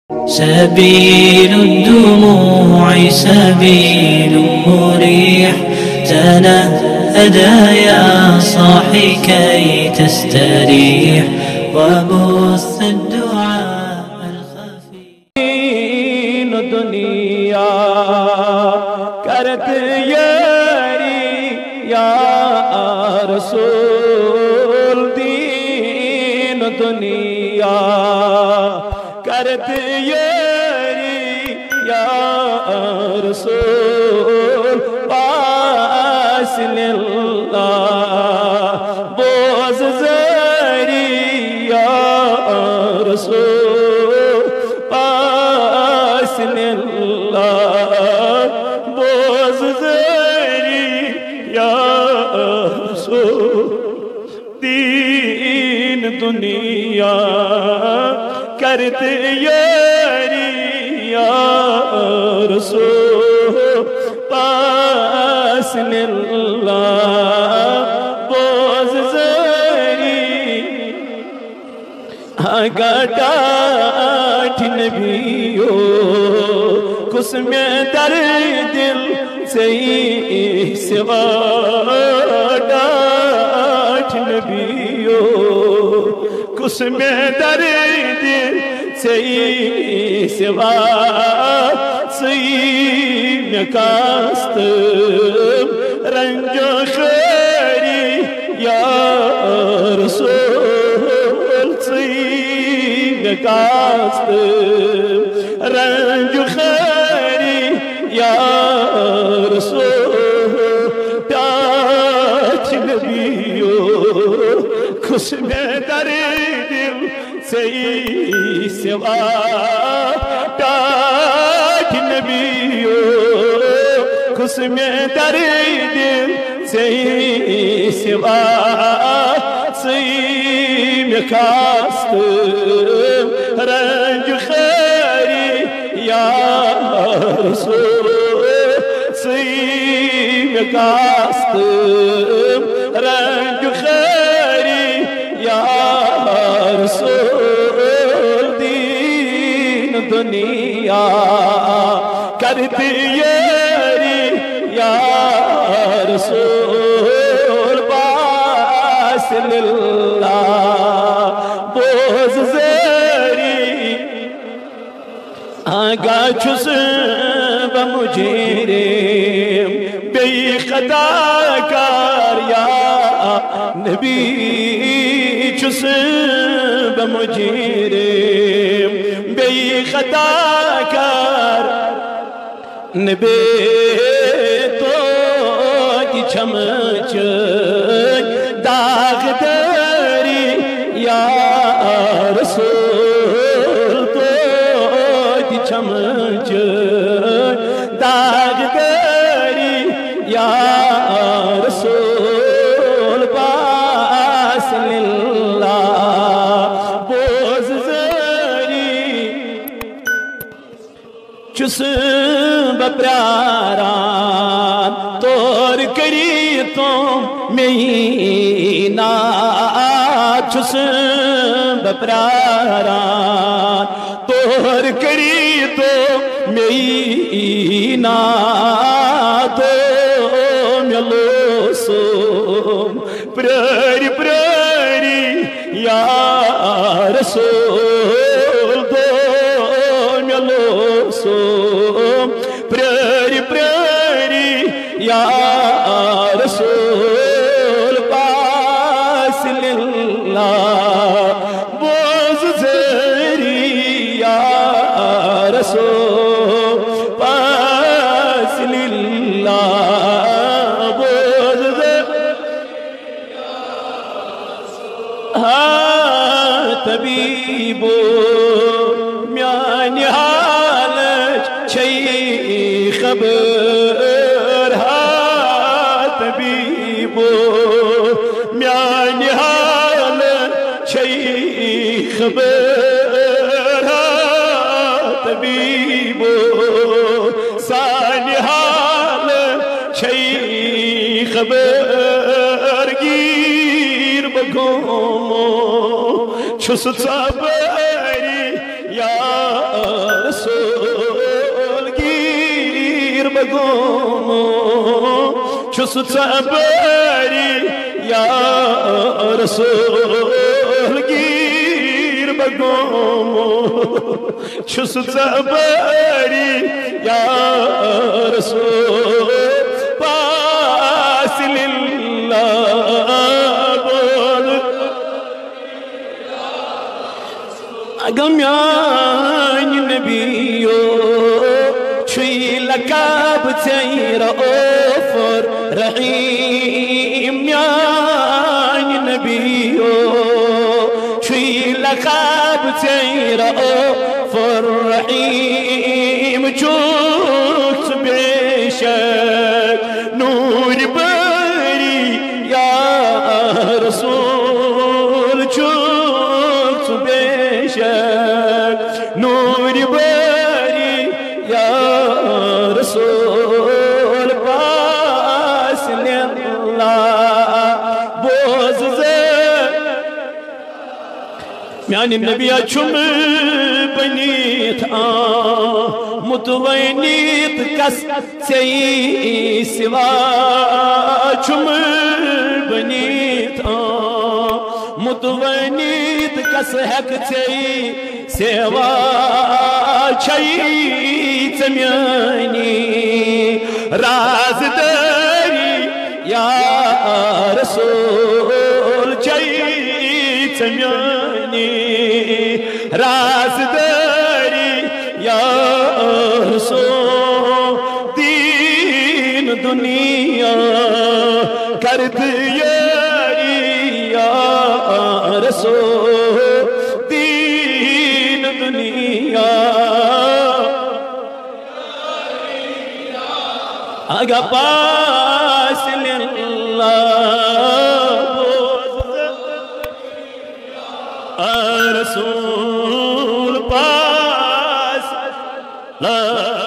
سبيل الدموع سبيل مريح، تنهدى يا صاحي كي تستريح، وبث الدعاء الخفي. दुनिया करत यारी या रसूल, दीन दुनिया करत यारी या रसूल, पास लिल्लाह बोझ ज़री या रसूल, पास लिल्लाह बोझ ज़री या रसूल, दीन दुनिया करत यारी या रसूल, पास लिल्लाह बोझ ज़री। गाठ नबियो कुस में दर दिल से सिवा, गाठ नबियो कुस में दर दिल से सिवा, सही में कास्त रंजो खैरी या रसूल, सही में कास्त रंजो खैरी या रसूल, प्याच नबियो खुश में दर दिल से सिवा, प्याच नबियो खुश में दर दिल से सिवा, सही में कास्त रंज खैरी या रसूल, सही में कास्त रंज खैरी या रसूल, दीन दुनिया करती यारी या रसूल, पास लिल्लाह बोझ ज़री। आगा छुस बमुझेरे बेखता कार या नबी, छुस बमुझेरे बेखता कार नबे तो की चमच दाग दरी या रसूल, तो की चमच दाग दरी या रसूल, पास लिल्लाह बोझ ज़री। चुस बप्यारान तोर करी तो महीना, चुस बप्यारान तोर करी तो महीना, तो मिलो सो प्यारी प्यारी या रसूल, दो मिलो सो प्यारी प्यारी या रसूल, पास लिल्लाह बोझ ज़री या रसूल, पास लिल्लाह बोझ ज़री। हाँ तबीबो म्यानी हालत छई खबर, हाँ तबीबो म्यानी हालत छई खबर, हाँ तबीबो सानी हालत छई खबर, गिर बगो छुस सबरी या छुस सबरी या रसूल गिर बगोमो छुस सबरी या रसूल पास लिल्लाह बोल अगम्यान नबियो छुई लकाब तेरा ओफर रहीम यान नबियो छुई लकाब तेरा ओफर रहीम चुत बेशक नूर बरी या रसूल चुत बेशक नूर बरी या रसूल पास बोज म्यान नबिया चुम बनीत मुतवनीत कस से सिवा चुम बनीत मुतवनीत कस हक से सेवा छई चम्यानी राजदारी या रसूल छई चम्यानी राजदारी या रसूल दीन दुनिया कर दियारी या रसूल दीन दुनिया आगा पास रसूल पास